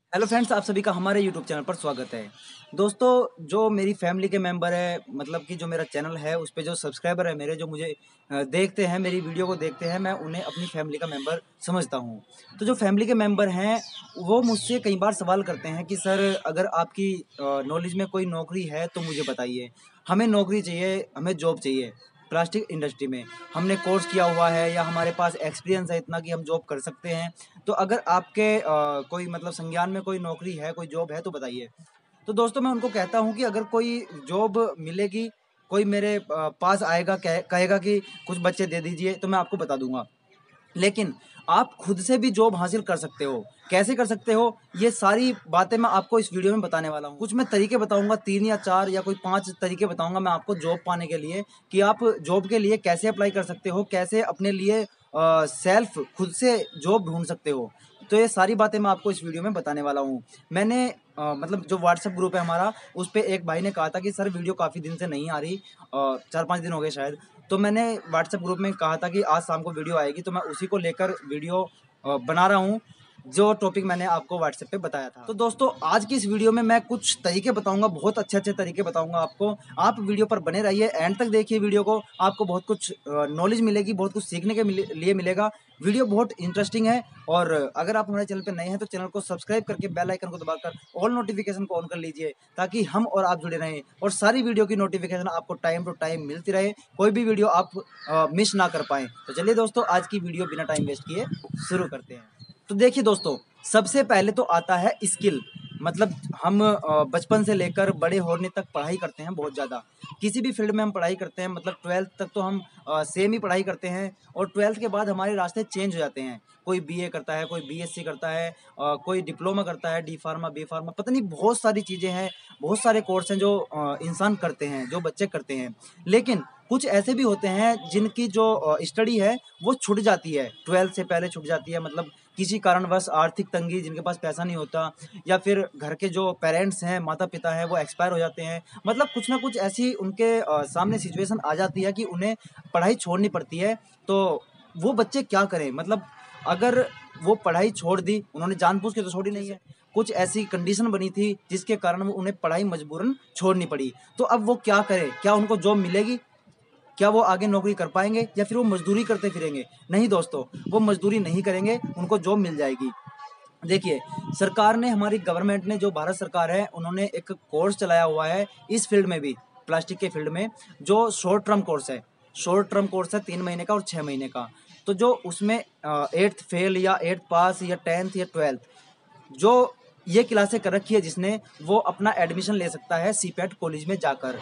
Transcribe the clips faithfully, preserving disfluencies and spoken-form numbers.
Hello friends, आप सभी का हमारे यूट्यूब चैनल पर स्वागत है। दोस्तों, जो मेरी फैमिली के मेंबर है, मतलब कि जो मेरा चैनल है उस पे जो सब्सक्राइबर है मेरे, जो मुझे अ, देखते हैं, मेरी वीडियो को देखते हैं, मैं उन्हें अपनी फैमिली का मेंबर समझता हूँ। तो जो फैमिली के मेंबर हैं वो मुझसे कई बार सवाल करते हैं कि सर, अगर आपकी नॉलेज में कोई नौकरी है तो मुझे बताइए। हमें नौकरी चाहिए, हमें जॉब चाहिए प्लास्टिक इंडस्ट्री में। हमने कोर्स किया हुआ है या हमारे पास एक्सपीरियंस है इतना कि हम जॉब कर सकते हैं। तो अगर आपके अ, कोई मतलब संज्ञान में कोई नौकरी है, कोई जॉब है तो बताइए। तो दोस्तों, मैं उनको कहता हूँ कि अगर कोई जॉब मिलेगी, कोई मेरे अ, पास आएगा, कहे कहेगा कि कुछ बच्चे दे दीजिए, तो मैं आपको बता दूँगा। लेकिन आप खुद से भी जॉब हासिल कर सकते हो। कैसे कर सकते हो? ये सारी बातें मैं आपको इस वीडियो में बताने वाला हूँ। कुछ मैं तरीके बताऊँगा, तीन या चार या कोई पाँच तरीके बताऊँगा मैं आपको जॉब पाने के लिए, कि आप जॉब के लिए कैसे अप्लाई कर सकते हो, कैसे अपने लिए अ, सेल्फ खुद से जॉब ढूँढ सकते हो। तो ये सारी बातें मैं आपको इस वीडियो में बताने वाला हूँ। मैंने अ, मतलब जो व्हाट्सएप ग्रुप है हमारा, उस पे एक भाई ने कहा था कि सर, वीडियो काफ़ी दिन से नहीं आ रही, अ, चार पाँच दिन हो गए शायद। तो मैंने व्हाट्सएप ग्रुप में कहा था कि आज शाम को वीडियो आएगी, तो मैं उसी को लेकर वीडियो अ, बना रहा हूँ, जो टॉपिक मैंने आपको व्हाट्सएप पे बताया था। तो दोस्तों, आज की इस वीडियो में मैं कुछ तरीके बताऊंगा, बहुत अच्छे अच्छे तरीके बताऊंगा आपको। आप वीडियो पर बने रहिए, एंड तक देखिए वीडियो को, आपको बहुत कुछ नॉलेज मिलेगी, बहुत कुछ सीखने के मिले, लिए मिलेगा। वीडियो बहुत इंटरेस्टिंग है। और अगर आप हमारे चैनल पर नए हैं तो चैनल को सब्सक्राइब करके बेल आइकन को दबाकर ऑल नोटिफिकेशन को ऑन कर लीजिए, ताकि हम और आप जुड़े रहें और सारी वीडियो की नोटिफिकेशन आपको टाइम टू टाइम मिलती रहे, कोई भी वीडियो आप मिस ना कर पाएँ। तो चलिए दोस्तों, आज की वीडियो बिना टाइम वेस्ट किए शुरू करते हैं। तो देखिए दोस्तों, सबसे पहले तो आता है स्किल। मतलब हम अ, बचपन से लेकर बड़े होने तक पढ़ाई करते हैं बहुत ज़्यादा। किसी भी फील्ड में हम पढ़ाई करते हैं, मतलब ट्वेल्थ तक तो हम अ, सेम ही पढ़ाई करते हैं, और ट्वेल्थ के बाद हमारे रास्ते चेंज हो जाते हैं। कोई बीए करता है, कोई बीएससी करता है, अ, कोई डिप्लोमा करता है, डी फार्मा, बी फार्मा, पता नहीं बहुत सारी चीज़ें हैं, बहुत सारे कोर्स हैं जो अ, इंसान करते हैं, जो बच्चे करते हैं। लेकिन कुछ ऐसे भी होते हैं जिनकी जो अ, स्टडी है वो छूट जाती है, ट्वेल्थ से पहले छूट जाती है। मतलब किसी कारणवश आर्थिक तंगी, जिनके पास पैसा नहीं होता, या फिर घर के जो पेरेंट्स हैं, माता पिता हैं, वो एक्सपायर हो जाते हैं। मतलब कुछ ना कुछ ऐसी उनके अ, सामने सिचुएशन आ जाती है कि उन्हें पढ़ाई छोड़नी पड़ती है। तो वो बच्चे क्या करें? मतलब अगर वो पढ़ाई छोड़ दी, उन्होंने जानबूझ के तो छोड़ी नहीं है, कुछ ऐसी कंडीशन बनी थी जिसके कारण वो उन्हें पढ़ाई मजबूरन छोड़नी पड़ी। तो अब वो क्या करें? क्या उनको जॉब मिलेगी? क्या वो आगे नौकरी कर पाएंगे, या फिर वो मजदूरी करते फिरेंगे? नहीं दोस्तों, वो मजदूरी नहीं करेंगे, उनको जॉब मिल जाएगी। देखिए, सरकार ने, हमारी गवर्नमेंट ने, जो भारत सरकार है, उन्होंने एक कोर्स चलाया हुआ है इस फील्ड में भी, प्लास्टिक के फील्ड में, जो शॉर्ट टर्म कोर्स है। शॉर्ट टर्म कोर्स है तीन महीने का और छः महीने का। तो जो उसमें एट्थ फेल या एट्थ पास या टेंथ या ट्वेल्थ, जो ये क्लासें कर रखी है जिसने, वो अपना एडमिशन ले सकता है सीपेट कॉलेज में जाकर।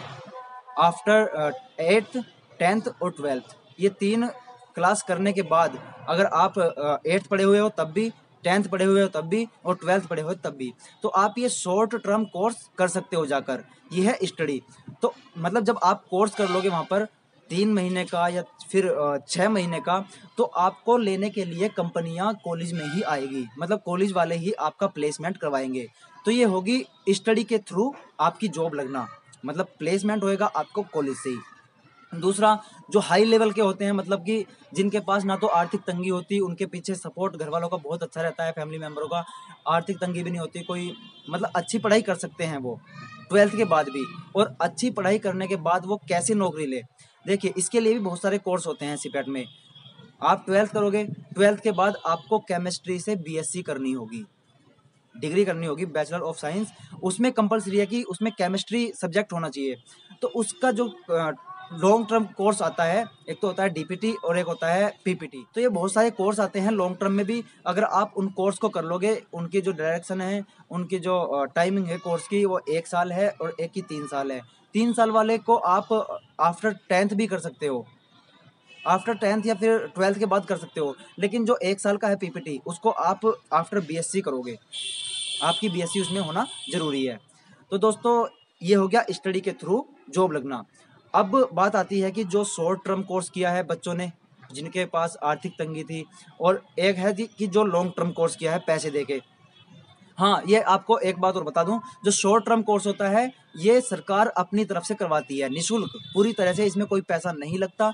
आफ्टर एट्थ, टेंथ और ट्वेल्थ, ये तीन क्लास करने के बाद, अगर आप एट्थ पढ़े हुए हो तब भी, टेंथ पढ़े हुए हो तब भी, और ट्वेल्थ पढ़े हुए हो तब भी, तो आप ये शॉर्ट टर्म कोर्स कर सकते हो जाकर। ये है स्टडी। तो मतलब जब आप कोर्स कर लोगे वहाँ पर तीन महीने का या फिर अ, छः महीने का, तो आपको लेने के लिए कंपनियां कॉलेज में ही आएगी, मतलब कॉलेज वाले ही आपका प्लेसमेंट करवाएंगे। तो ये होगी स्टडी के थ्रू आपकी जॉब लगना, मतलब प्लेसमेंट होएगा आपको कॉलेज से ही। दूसरा, जो हाई लेवल के होते हैं, मतलब कि जिनके पास ना तो आर्थिक तंगी होती, उनके पीछे सपोर्ट घर वालों का बहुत अच्छा रहता है, फैमिली मेम्बरों का, आर्थिक तंगी भी नहीं होती कोई, मतलब अच्छी पढ़ाई कर सकते हैं वो ट्वेल्थ के बाद भी। और अच्छी पढ़ाई करने के बाद वो कैसे नौकरी ले? देखिए, इसके लिए भी बहुत सारे कोर्स होते हैं सीपेट में। आप ट्वेल्थ करोगे, ट्वेल्थ के बाद आपको केमिस्ट्री से बीएससी करनी होगी, डिग्री करनी होगी, बैचलर ऑफ साइंस। उसमें कंपलसरी है कि उसमें केमिस्ट्री सब्जेक्ट होना चाहिए। तो उसका जो लॉन्ग टर्म कोर्स आता है, एक तो होता है डीपीटी और एक होता है पीपीटी। तो ये बहुत सारे कोर्स आते हैं लॉन्ग टर्म में भी। अगर आप उन कोर्स को कर लोगे, उनकी जो डायरेक्शन है, उनकी जो टाइमिंग है कोर्स की, वो एक साल है और एक की तीन साल है। तीन साल वाले को आप आफ्टर टेंथ भी कर सकते हो, आफ्टर टेंथ या फिर ट्वेल्थ के बाद कर सकते हो। लेकिन जो एक साल का है पीपीटी, उसको आप आफ्टर बीएससी करोगे, आपकी बीएससी उसमें होना जरूरी है। तो दोस्तों, ये हो गया स्टडी के थ्रू जॉब लगना। अब बात आती है कि जो शॉर्ट टर्म कोर्स किया है बच्चों ने, जिनके पास आर्थिक तंगी थी, और एक है कि जो लॉन्ग टर्म कोर्स किया है पैसे देके। हाँ, ये आपको एक बात और बता दूं, जो शॉर्ट टर्म कोर्स होता है, ये सरकार अपनी तरफ से करवाती है निःशुल्क, पूरी तरह से, इसमें कोई पैसा नहीं लगता।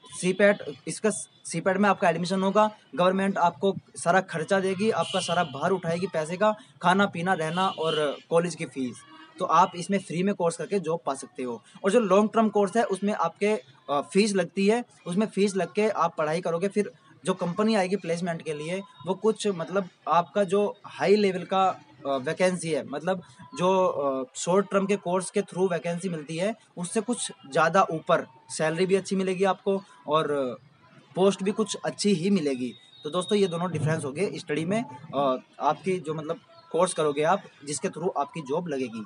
सीपेट, इसका सीपेट में आपका एडमिशन होगा, गवर्नमेंट आपको सारा खर्चा देगी, आपका सारा भार उठाएगी पैसे का, खाना पीना रहना और कॉलेज की फ़ीस। तो आप इसमें फ्री में कोर्स करके जॉब पा सकते हो। और जो लॉन्ग टर्म कोर्स है उसमें आपके फ़ीस लगती है, उसमें फ़ीस लग के आप पढ़ाई करोगे, फिर जो कंपनी आएगी प्लेसमेंट के लिए वो कुछ मतलब आपका जो हाई लेवल का वैकेंसी है, मतलब जो शॉर्ट टर्म के कोर्स के थ्रू वैकेंसी मिलती है उससे कुछ ज़्यादा ऊपर सैलरी भी अच्छी मिलेगी आपको और पोस्ट भी कुछ अच्छी ही मिलेगी। तो दोस्तों ये दोनों डिफरेंस हो गए स्टडी में, और आपकी जो मतलब कोर्स करोगे आप जिसके थ्रू आपकी जॉब लगेगी।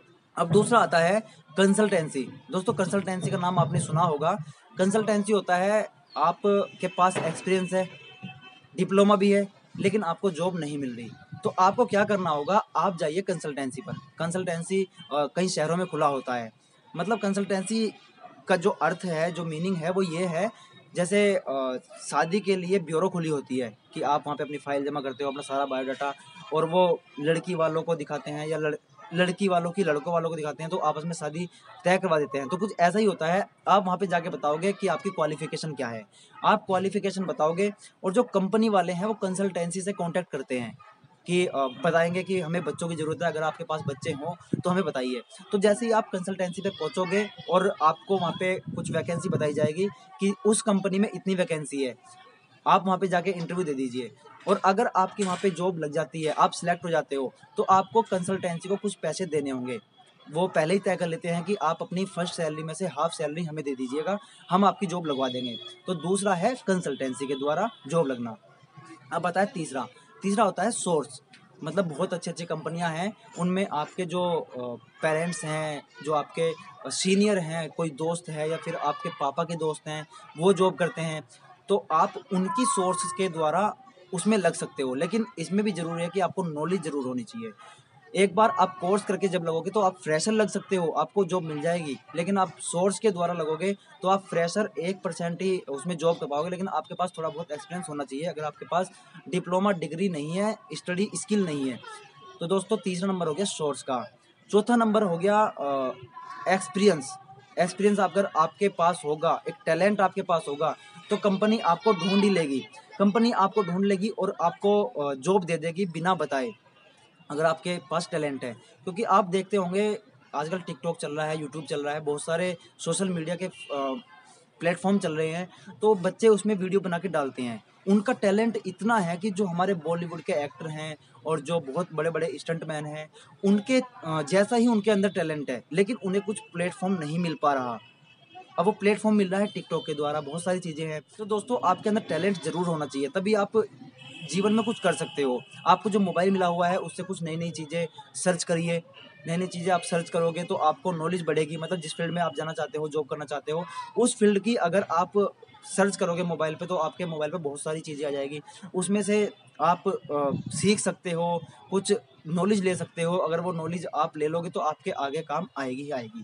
अब दूसरा आता है कंसल्टेंसी। दोस्तों कंसल्टेंसी का नाम आपने सुना होगा। कंसल्टेंसी होता है आपके पास एक्सपीरियंस है, डिप्लोमा भी है, लेकिन आपको जॉब नहीं मिल रही, तो आपको क्या करना होगा, आप जाइए कंसल्टेंसी पर। कंसल्टेंसी कई शहरों में खुला होता है। मतलब कंसल्टेंसी का जो अर्थ है, जो मीनिंग है वो ये है, जैसे अ, शादी के लिए ब्यूरो खुली होती है कि आप वहाँ पे अपनी फाइल जमा करते हो, अपना सारा बायोडाटा, और वो लड़की वालों को दिखाते हैं या लड़ लड़की वालों की लड़कों वालों को दिखाते हैं, तो आपस में शादी तय करवा देते हैं। तो कुछ ऐसा ही होता है, आप वहाँ पे जाके बताओगे कि आपकी क्वालिफिकेशन क्या है, आप क्वालिफिकेशन बताओगे, और जो कंपनी वाले हैं वो कंसल्टेंसी से कांटेक्ट करते हैं कि अ, बताएंगे कि हमें बच्चों की ज़रूरत है, अगर आपके पास बच्चे हों तो हमें बताइए। तो जैसे ही आप कंसल्टेंसी पे पहुंचोगे और आपको वहाँ पे कुछ वैकेंसी बताई जाएगी कि उस कंपनी में इतनी वैकेंसी है, आप वहाँ पे जाके इंटरव्यू दे दीजिए, और अगर आपकी वहाँ पे जॉब लग जाती है, आप सिलेक्ट हो जाते हो, तो आपको कंसल्टेंसी को कुछ पैसे देने होंगे। वो पहले ही तय कर लेते हैं कि आप अपनी फर्स्ट सैलरी में से हाफ सैलरी हमें दे दीजिएगा, हम आपकी जॉब लगवा देंगे। तो दूसरा है कंसल्टेंसी के द्वारा जॉब लगना। अब आता है तीसरा। तीसरा होता है सोर्स। मतलब बहुत अच्छी अच्छी कंपनियां हैं, उनमें आपके जो पेरेंट्स हैं, जो आपके सीनियर हैं, कोई दोस्त है या फिर आपके पापा के दोस्त हैं, वो जॉब करते हैं, तो आप उनकी सोर्स के द्वारा उसमें लग सकते हो। लेकिन इसमें भी ज़रूरी है कि आपको नॉलेज ज़रूर होनी चाहिए। एक बार आप कोर्स करके जब लगोगे तो आप फ्रेशर लग सकते हो, आपको जॉब मिल जाएगी, लेकिन आप सोर्स के द्वारा लगोगे तो आप फ्रेशर एक परसेंट ही उसमें जॉब कर पाओगे, लेकिन आपके पास थोड़ा बहुत एक्सपीरियंस होना चाहिए अगर आपके पास डिप्लोमा डिग्री नहीं है, स्टडी स्किल नहीं है। तो दोस्तों तीसरा नंबर हो गया सोर्स का। चौथा नंबर हो गया एक्सपीरियंस। एक्सपीरियंस अगर आपके पास होगा, एक टैलेंट आपके पास होगा, तो कंपनी आपको ढूंढ ही लेगी। कंपनी आपको ढूंढ लेगी और आपको जॉब दे देगी बिना बताए, अगर आपके पास टैलेंट है। क्योंकि आप देखते होंगे आजकल टिकटॉक चल रहा है, यूट्यूब चल रहा है, बहुत सारे सोशल मीडिया के प्लेटफॉर्म चल रहे हैं, तो बच्चे उसमें वीडियो बना के डालते हैं। उनका टैलेंट इतना है कि जो हमारे बॉलीवुड के एक्टर हैं और जो बहुत बड़े बड़े स्टंटमैन हैं, उनके अ, जैसा ही उनके अंदर टैलेंट है, लेकिन उन्हें कुछ प्लेटफॉर्म नहीं मिल पा रहा। अब वो प्लेटफॉर्म मिल रहा है टिकटॉक के द्वारा, बहुत सारी चीज़ें हैं। तो दोस्तों आपके अंदर टैलेंट ज़रूर होना चाहिए, तभी आप जीवन में कुछ कर सकते हो। आपको जो मोबाइल मिला हुआ है उससे कुछ नई नई चीज़ें सर्च करिए। नई नई चीज़ें आप सर्च करोगे तो आपको नॉलेज बढ़ेगी। मतलब जिस फील्ड में आप जाना चाहते हो, जॉब करना चाहते हो, उस फील्ड की अगर आप सर्च करोगे मोबाइल पे, तो आपके मोबाइल पे बहुत सारी चीज़ें आ जाएगी। उसमें से आप अ, सीख सकते हो, कुछ नॉलेज ले सकते हो। अगर वो नॉलेज आप ले लोगे तो आपके आगे काम आएगी ही आएगी।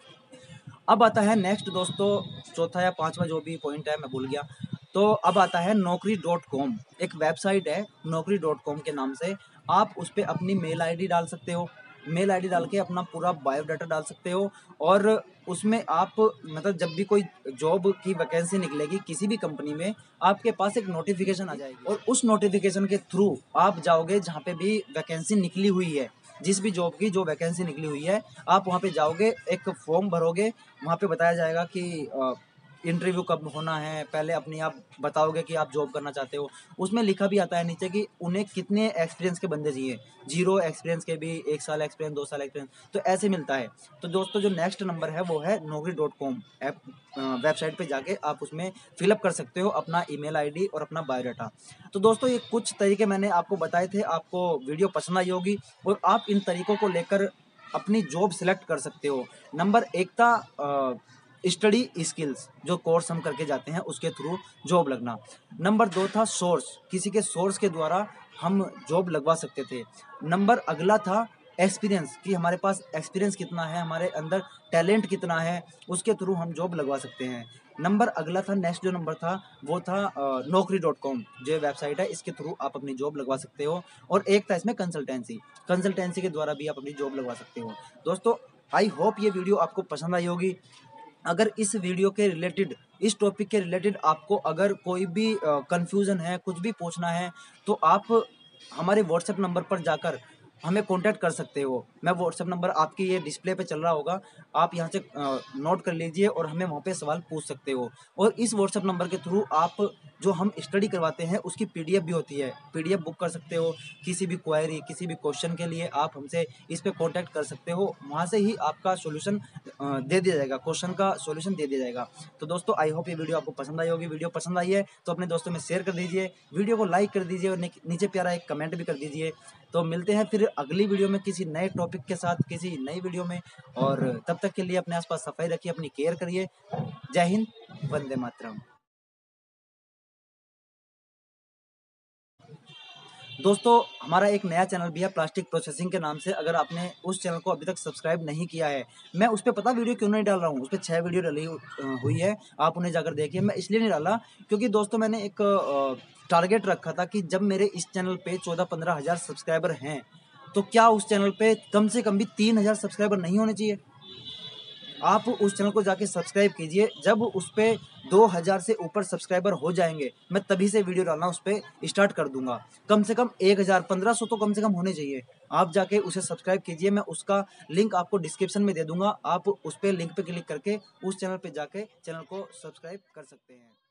अब आता है नेक्स्ट दोस्तों, चौथा या पांचवा जो भी पॉइंट है मैं भूल गया। तो अब आता है नौकरी डॉट कॉम। एक वेबसाइट है नौकरी डॉट कॉम के नाम से। आप उस पर अपनी मेल आईडी डाल सकते हो, मेल आईडी डाल के अपना पूरा बायोडाटा डाल सकते हो, और उसमें आप मतलब जब भी कोई जॉब की वैकेंसी निकलेगी किसी भी कंपनी में, आपके पास एक नोटिफिकेशन आ जाएगी, और उस नोटिफिकेशन के थ्रू आप जाओगे जहाँ पे भी वैकेंसी निकली हुई है, जिस भी जॉब की जो वैकेंसी निकली हुई है, आप वहाँ पे जाओगे, एक फॉर्म भरोगे, वहाँ पे बताया जाएगा कि इंटरव्यू कब होना है। पहले अपनी आप बताओगे कि आप जॉब करना चाहते हो। उसमें लिखा भी आता है नीचे कि उन्हें कितने एक्सपीरियंस के बंदे चाहिए, जीरो एक्सपीरियंस के भी, एक साल एक्सपीरियंस, दो साल एक्सपीरियंस, तो ऐसे मिलता है। तो दोस्तों जो नेक्स्ट नंबर है वो है नौकरी डॉट कॉम ऐप। वेबसाइट पे जाके आप उसमें फिलअप कर सकते हो अपना ईमेल आईडी और अपना बायोडाटा। तो दोस्तों ये कुछ तरीके मैंने आपको बताए थे, आपको वीडियो पसंद आई होगी और आप इन तरीकों को लेकर अपनी जॉब सिलेक्ट कर सकते हो। नंबर एक था स्टडी स्किल्स, जो कोर्स हम करके जाते हैं उसके थ्रू जॉब लगना। नंबर दो था सोर्स, किसी के सोर्स के द्वारा हम जॉब लगवा सकते थे। नंबर अगला था एक्सपीरियंस, कि हमारे पास एक्सपीरियंस कितना है, हमारे अंदर टैलेंट कितना है, उसके थ्रू हम जॉब लगवा सकते हैं। नंबर अगला था, नेक्स्ट जो नंबर था वो था नौकरी डॉट कॉम, जो वेबसाइट है, इसके थ्रू आप अपनी जॉब लगवा सकते हो। और एक था इसमें कंसल्टेंसी, कंसल्टेंसी के द्वारा भी आप अपनी जॉब लगवा सकते हो। दोस्तों आई होप ये वीडियो आपको पसंद आई होगी। अगर इस वीडियो के रिलेटेड, इस टॉपिक के रिलेटेड आपको अगर कोई भी कंफ्यूजन है, कुछ भी पूछना है, तो आप हमारे व्हाट्सएप नंबर पर जाकर हमें कांटेक्ट कर सकते हो। मैं व्हाट्सएप नंबर आपके ये डिस्प्ले पे चल रहा होगा, आप यहाँ से नोट कर लीजिए और हमें वहाँ पे सवाल पूछ सकते हो। और इस व्हाट्सएप नंबर के थ्रू आप जो हम स्टडी करवाते हैं उसकी पीडीएफ भी होती है, पीडीएफ बुक कर सकते हो। किसी भी क्वेरी, किसी भी क्वेश्चन के लिए आप हमसे इस पे कांटेक्ट कर सकते हो, वहाँ से ही आपका सॉल्यूशन दे दिया जाएगा, क्वेश्चन का सॉल्यूशन दे दिया जाएगा। तो दोस्तों आई होप ये वीडियो आपको पसंद आई होगी। वीडियो पसंद आई है तो अपने दोस्तों में शेयर कर दीजिए, वीडियो को लाइक कर दीजिए और नीचे प्यारा एक कमेंट भी कर दीजिए। तो मिलते हैं फिर अगली वीडियो में किसी नए टॉपिक के साथ, किसी नई वीडियो में। और तब तक के लिए अपने आसपास सफाई रखिए, अपनी केयर करिए। जय हिंद, वंदे मातरम। दोस्तों हमारा एक नया चैनल भी है प्लास्टिक प्रोसेसिंग के नाम से, अगर आपने उस चैनल को अभी तक सब्सक्राइब नहीं किया है, मैं उस पर पता वीडियो क्यों नहीं डाल रहा हूँ, उस पर छः वीडियो डली हुई है, आप उन्हें जाकर देखिए। मैं इसलिए नहीं डाला क्योंकि दोस्तों मैंने एक टारगेट रखा था कि जब मेरे इस चैनल पे चौदह पंद्रह हज़ार सब्सक्राइबर हैं तो क्या उस चैनल पे कम से कम भी तीन हज़ार सब्सक्राइबर नहीं होने चाहिए। आप उस चैनल को जाके सब्सक्राइब कीजिए, जब उस पर दो हज़ार से ऊपर सब्सक्राइबर हो जाएंगे मैं तभी से वीडियो डालना उस पर स्टार्ट कर दूंगा। कम से कम एक हज़ार पंद्रह सौ तो कम से कम होने चाहिए। आप जाके उसे सब्सक्राइब कीजिए, मैं उसका लिंक आपको डिस्क्रिप्शन में दे दूंगा, आप उस पर लिंक पे क्लिक करके उस चैनल पे जाके चैनल को सब्सक्राइब कर सकते हैं।